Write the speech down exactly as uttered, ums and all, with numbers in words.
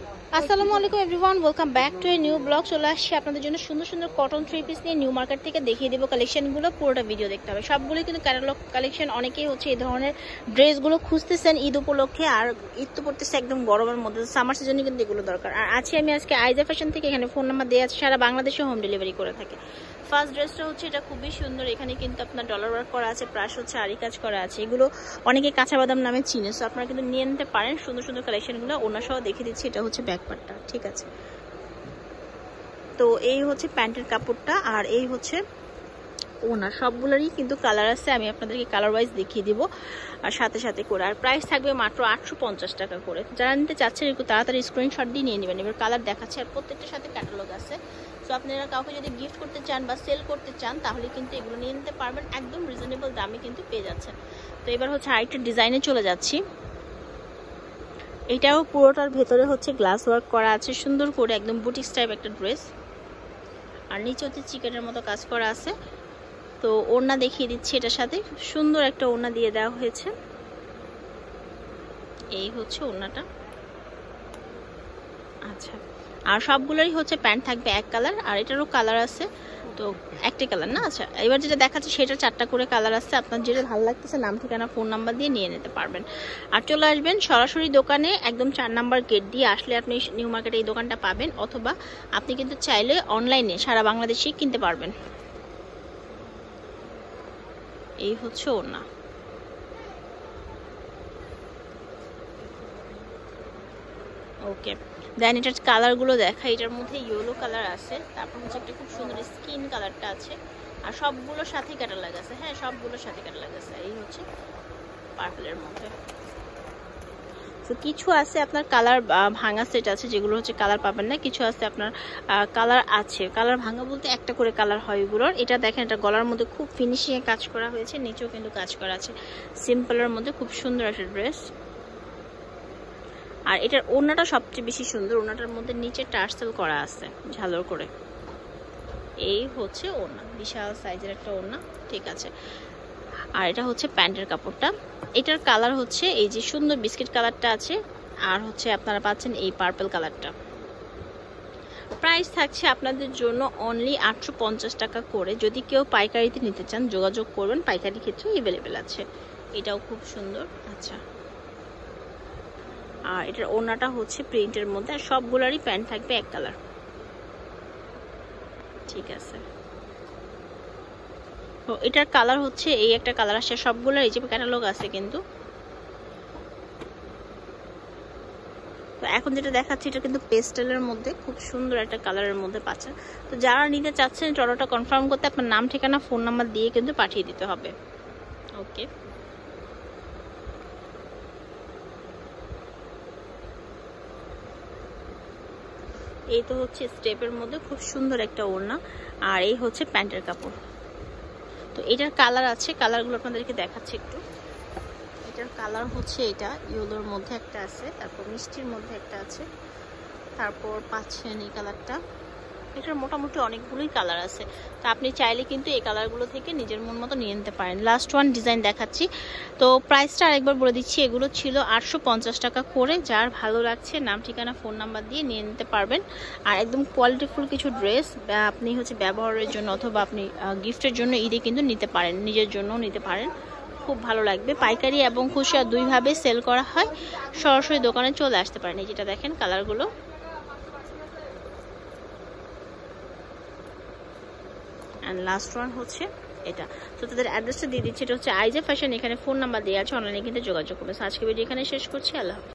আসসালামু আলাইকুম everyone, welcome back to a new blog. চলে আসছি আপনাদের জন্য সুন্দর সুন্দর কটন থ্রি পিস নিয়ে নিউ মার্কেট থেকে দেখিয়ে দেবো কালেকশনগুলো। পুরোটা ভিডিও দেখতে হবে, সবগুলোই কিন্তু ক্যাটালগ কালেকশন। অনেকেই হচ্ছে এই ধরনের ড্রেসগুলো খুঁজতেছেন ঈদ উপলক্ষে, আর ঈদ তো পড়তেছে একদম গরমের মধ্যে, সামার সিজনে কিন্তু এগুলো দরকার। আর আছি আমি আজকে আইজা ফ্যাশন থেকে, এখানে ফোন নাম্বার দেওয়া আছে, সারা বাংলাদেশে হোম ডেলিভারি করে থাকে। ফার্স্ট ড্রেসটা হচ্ছে এটা খুবই সুন্দর, এখানে কিন্তু আপনার ডলার ওয়ার্ক করা আছে, প্লাস হচ্ছে আরি কাজ করা আছে। এগুলো অনেকে কাঁচা বাদাম নামে চিনে, সো আপনারা কিন্তু নিয়ে নিতে পারেন সুন্দর সুন্দর কালেকশনগুলো। ওনার সহ দেখিয়ে দিচ্ছি, এটা হচ্ছে ব্যাকপার্টটা, ঠিক আছে। তো এই হচ্ছে প্যান্টের কাপড়টা, আর এই হচ্ছে ওনার। সবগুলোরই কিন্তু কালার আছে, আমি আপনাদেরকে কালার ওয়াইজ দেখিয়ে দিব আর সাথে সাথে করে। আর প্রাইস থাকবে মাত্র আটশো পঞ্চাশ টাকা করে। যারা নিতে চাচ্ছেন একটু তাড়াতাড়ি স্ক্রিনশট দিয়ে নিয়ে নেবেন। এবার কালার দেখাচ্ছে, আর প্রত্যেকটার সাথে ক্যাটালগ আছে। সো আপনারা কাউকে যদি গিফট করতে চান বা সেল করতে চান তাহলে কিন্তু এগুলো নিয়ে নিতে পারবেন, একদম রিজনেবল দামে কিন্তু পেয়ে যাচ্ছেন। তো এবার হচ্ছে আরেকটা ডিজাইনে চলে যাচ্ছি। এটাও পুরোটার ভেতরে হচ্ছে গ্লাস ওয়ার্ক করা আছে সুন্দর করে, একদম বুটিক্স টাইপ একটা ড্রেস। আর নিচে হচ্ছে চিকেনের মতো কাজ করা আছে। তো ওড়না দেখিয়ে দিচ্ছি, এটার সাথে খুব সুন্দর একটা ওড়না দিয়ে দেওয়া হয়েছে। এই হচ্ছে ওড়নাটা, আচ্ছা। আর সবগুলোরই হচ্ছে প্যান্ট থাকবে এক কালার, আর এটারও কালার আছে, তো একটাই কালার না। আচ্ছা, এবার যেটা দেখাচ্ছি সেটা চারটা করে কালার আছে। আপনার যেটা ভালো লাগতেছে নাম ঠিকানা ফোন নাম্বার দিয়ে নিয়ে নিতে পারবেন। আর চলে আসবেন সরাসরি দোকানে, একদম চার নাম্বার গেট দিয়ে আসলে আপনি নিউ মার্কেটে এই দোকানটা পাবেন, অথবা আপনি কিন্তু চাইলে অনলাইনে সারা বাংলাদেশেই কিনতে পারবেন। এই হচ্ছে ওড়না। ওকে, দেন এটার কালারগুলো দেখা। এটার মধ্যে ইয়েলো কালার আছে, তারপর হচ্ছে একটা খুব সুন্দর স্কিন কালারটা আছে, আর সবগুলোর সাথে ক্যাটালগ আছে। হ্যাঁ, সবগুলোর সাথে ক্যাটালগ আছে। এই হচ্ছে পার্পলের মধ্যে। তো কিছু আছে আপনার কালার ভাঙা সেট আছে, যেগুলো হচ্ছে কালার পাবেন না। কিছু আছে আপনার কালার আছে, কালার ভাঙা বলতে একটা করে কালার হয় এগুলোর। এটা দেখেন, এটা গলার মধ্যে খুব ফিনিশিংয়ে কাজ করা হয়েছে, নিচেও কিন্তু কাজ করা আছে। সিম্পলের মধ্যে খুব সুন্দর একটা ড্রেস। আর এটার ওড়নাটা সবচেয়ে বেশি সুন্দর, ওড়নাটার মধ্যে নিচে টার্সেল করা আছে ঝালর করে। এই হচ্ছে ওড়না, বিশাল সাইজের একটা ওড়না, ঠিক আছে। আর এটা হচ্ছে প্যান্টের কাপড়টা। এটার কালার হচ্ছে এই যে সুন্দর বিস্কিট কালারটা আছে, আর হচ্ছে আপনারা পাচ্ছেন এই পার্পল কালারটা। প্রাইস থাকছে আপনাদের জন্য অনলি আটশো পঞ্চাশ টাকা করে। যদি কেউ পাইকারিতে নিতে চান যোগাযোগ করবেন, পাইকারি ক্ষেত্রে অ্যাভেলেবেল আছে। এটাও খুব সুন্দর, আচ্ছা। আর এটার ওড়নাটা হচ্ছে প্রিন্টের মধ্যে, আর সবগুলোরই প্যান্ট থাকবে এক কালার, ঠিক আছে। তো এটার কালার হচ্ছে এই একটা কালার আসছে, সবগুলোর এই যে ক্যাটালগ আছে কিন্তু। তো এখন যেটা দেখাচ্ছি এটা কিন্তু পেস্টেলের মধ্যে খুব সুন্দর একটা কালারের মধ্যে পাচ্ছেন। তো যারা নিতে চাচ্ছেন অর্ডারটা কনফার্ম করতে আপনার নাম ঠিকানা ফোন নাম্বার দিয়ে কিন্তু পাঠিয়ে দিতে হবে। ওকে, এই তো হচ্ছে স্টেপের মধ্যে খুব সুন্দর একটা ওড়না, আর এই হচ্ছে প্যান্টের কাপড়। তো এটার কালার আছে, কালারগুলো আপনাদেরকে দেখাচ্ছি একটু। এটার কালার হচ্ছে এটা ইয়েলোর মধ্যে একটা আছে, তারপর মিষ্টির মধ্যে একটা আছে, তারপর পাচ্ছেন এই কালারটা। এটার মোটামুটি অনেকগুলোই কালার আছে, তো আপনি চাইলে কিন্তু এই কালারগুলো থেকে নিজের মন মতো নিয়ে নিতে পারেন। লাস্ট ওয়ান ডিজাইন দেখাচ্ছি। তো প্রাইসটা আরেকবার বলে দিচ্ছি, এগুলো ছিল আটশো পঞ্চাশ টাকা করে। যার ভালো লাগছে নাম ঠিকানা ফোন নাম্বার দিয়ে নিয়ে নিতে পারবেন। আর একদম কোয়ালিটিফুল কিছু ড্রেস আপনি হচ্ছে ব্যবহারের জন্য অথবা আপনি গিফটের জন্য ঈদে কিন্তু নিতে পারেন, নিজের জন্যও নিতে পারেন, খুব ভালো লাগবে। পাইকারি এবং খুচরা দুইভাবে সেল করা হয়, সরাসরি দোকানে চলে আসতে পারেন। এই যেটা দেখেন কালারগুলো। অ্যান্ড লাস্ট ওয়ান হচ্ছে এটা। তো তাদের অ্যাড্রেসটা দিয়ে দিচ্ছি, এটা হচ্ছে আইজা ফ্যাশন, এখানে ফোন নাম্বার দেওয়া আছে, অনলাইনে কিন্তু যোগাযোগ করবে। আজকে ভিডিও এখানে শেষ করছি, আল্লাহ হাফেজ।